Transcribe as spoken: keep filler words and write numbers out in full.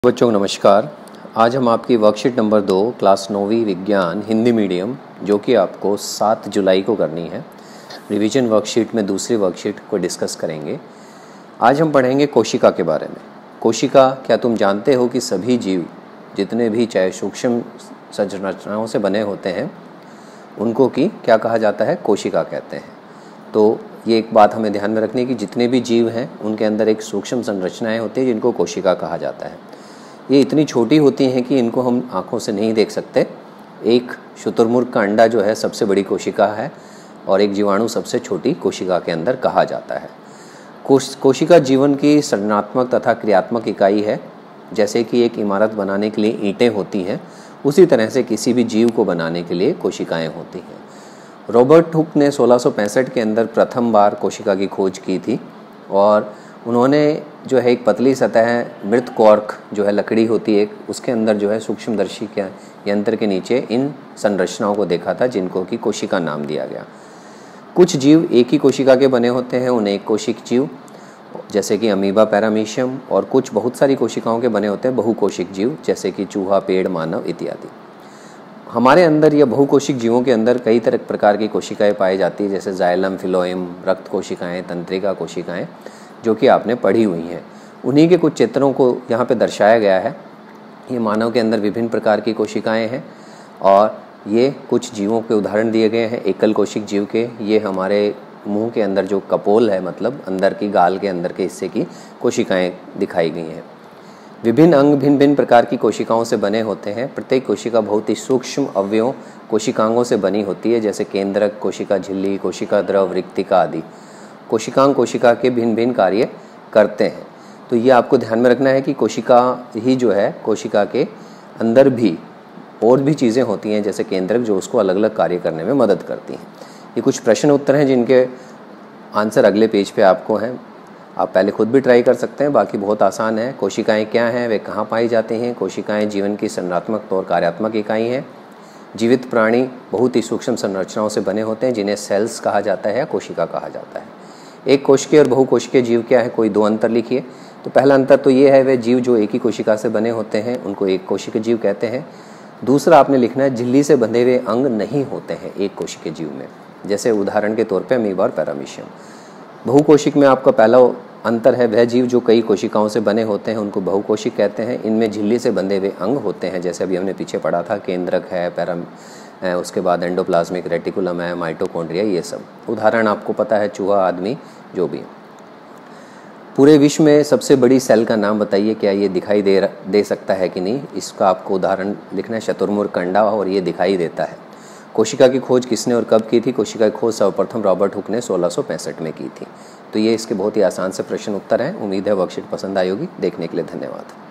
बच्चों को नमस्कार। आज हम आपकी वर्कशीट नंबर दो क्लास नौवीं विज्ञान हिंदी मीडियम जो कि आपको सात जुलाई को करनी है, रिवीजन वर्कशीट में दूसरी वर्कशीट को डिस्कस करेंगे। आज हम पढ़ेंगे कोशिका के बारे में। कोशिका, क्या तुम जानते हो कि सभी जीव जितने भी चाहे सूक्ष्म संरचनाओं से बने होते हैं उनको की क्या कहा जाता है? कोशिका कहते हैं। तो ये एक बात हमें ध्यान में रखनी है कि जितने भी जीव हैं उनके अंदर एक सूक्ष्म संरचनाएं होती हैं जिनको कोशिका कहा जाता है। ये इतनी छोटी होती हैं कि इनको हम आँखों से नहीं देख सकते। एक शुतुरमुर्ग का अंडा जो है सबसे बड़ी कोशिका है और एक जीवाणु सबसे छोटी कोशिका के अंदर कहा जाता है। कोश कोशिका जीवन की सृजनात्मक तथा क्रियात्मक इकाई है। जैसे कि एक इमारत बनाने के लिए ईंटें होती हैं, उसी तरह से किसी भी जीव को बनाने के लिए कोशिकाएं होती हैं। रॉबर्ट हुक ने सोलह सौ पैंसठ के अंदर प्रथम बार कोशिका की खोज की थी और उन्होंने जो है एक पतली सतह मृत कॉर्क जो है लकड़ी होती है एक, उसके अंदर जो है सूक्ष्मदर्शी के यंत्र के नीचे इन संरचनाओं को देखा था जिनको कि कोशिका नाम दिया गया। कुछ जीव एक ही कोशिका के बने होते हैं, उन्हें एक कोशिक जीव जैसे कि अमीबा, पैरामीशियम, और कुछ बहुत सारी कोशिकाओं के बने होते हैं बहुकोशिक जीव जैसे कि चूहा, पेड़, मानव इत्यादि। हमारे अंदर या बहुकोशिक जीवों के अंदर कई तरह प्रकार की कोशिकाएं पाई जाती है जैसे जाइलम, फिलोएम, रक्त कोशिकाएं, तंत्रिका कोशिकाएं जो कि आपने पढ़ी हुई हैं। उन्हीं के कुछ चित्रों को यहाँ पे दर्शाया गया है। ये मानव के अंदर विभिन्न प्रकार की कोशिकाएं हैं और ये कुछ जीवों के उदाहरण दिए गए हैं एकल कोशिक जीव के। ये हमारे मुंह के अंदर जो कपोल है, मतलब अंदर की गाल के अंदर के हिस्से की कोशिकाएं दिखाई गई हैं। विभिन्न अंग भिन्न भिन्न प्रकार की कोशिकाओं से बने होते हैं। प्रत्येक कोशिका बहुत ही सूक्ष्म अवयवों कोशिकांगों से बनी होती है जैसे केंद्रक, कोशिका झिल्ली, कोशिका द्रव, रिक्तिका आदि। कोशिकांग कोशिका के भिन्न भिन्न कार्य करते हैं। तो ये आपको ध्यान में रखना है कि कोशिका ही जो है, कोशिका के अंदर भी और भी चीज़ें होती हैं जैसे केंद्रक जो उसको अलग अलग कार्य करने में मदद करती हैं। ये कुछ प्रश्न उत्तर हैं जिनके आंसर अगले पेज पे आपको हैं। आप पहले खुद भी ट्राई कर सकते हैं, बाकी बहुत आसान है। कोशिकाएं क्या हैं, वे कहाँ पाई जाती हैं? कोशिकाएं जीवन की संरचनात्मक और कार्यात्मक इकाई हैं। जीवित प्राणी बहुत ही सूक्ष्म संरचनाओं से बने होते हैं जिन्हें सेल्स कहा जाता है या कोशिका कहा जाता है। एक कोशिकीय और बहुकोशिकीय जीव क्या है? कोई दो अंतर लिखिए। तो पहला अंतर तो ये है, वे जीव जो एक ही कोशिका से बने होते हैं उनको एक कोशिकीय जीव कहते हैं। दूसरा आपने लिखना है, झिल्ली से बंधे हुए अंग नहीं होते हैं एक कोशिकीय जीव में, जैसे उदाहरण के तौर पे अमीबा और पैरामीशियम। बहुकोशिक में आपका पहला अंतर है, वह जीव जो कई कोशिकाओं से बने होते हैं उनको बहुकोशिक कहते हैं। इनमें झिल्ली से बंधे हुए अंग होते हैं जैसे अभी हमने पीछे पढ़ा था, केंद्रक है, पैरा है, उसके बाद एंडोप्लाज्मिक रेटिकुलम है, माइटोकॉन्ड्रिया, ये सब उदाहरण आपको पता है, चूहा, आदमी, जो भी। पूरे विश्व में सबसे बड़ी सेल का नाम बताइए, क्या ये दिखाई दे दे सकता है कि नहीं? इसका आपको उदाहरण लिखना है, शुतुरमुर्ग का अंडा, और ये दिखाई देता है। कोशिका की खोज किसने और कब की थी? कोशिका की खोज सर्वप्रथम रॉबर्ट हुक ने सोलह सौ पैंसठ में की थी। तो ये इसके बहुत ही आसान से प्रश्न उत्तर हैं। उम्मीद है वर्कशीट पसंद आई होगी। देखने के लिए धन्यवाद।